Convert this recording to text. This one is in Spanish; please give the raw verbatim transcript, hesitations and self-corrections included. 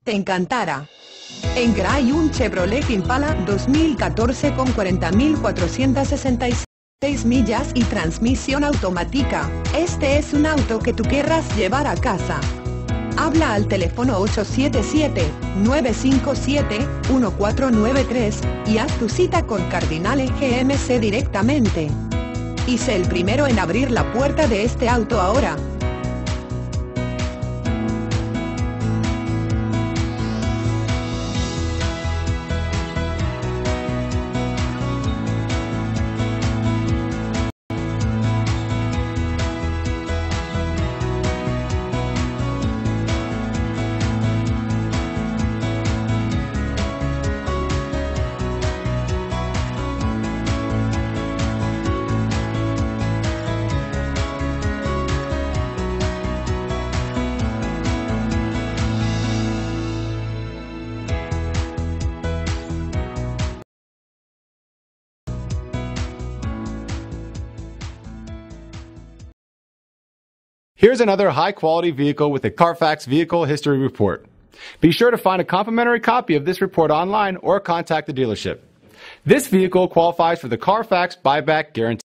te encantará. En G R A hay un Chevrolet Impala dos mil catorce con cuarenta mil cuatrocientas sesenta y seis millas y transmisión automática. Este es un auto que tú querrás llevar a casa. Habla al teléfono ocho siete siete, nueve cinco siete, uno cuatro nueve tres y haz tu cita con Cardinale G M C directamente. Y sé el primero en abrir la puerta de este auto ahora. Here's another high-quality vehicle with a Carfax Vehicle History Report. Be sure to find a complimentary copy of this report online or contact the dealership. This vehicle qualifies for the Carfax Buyback Guarantee.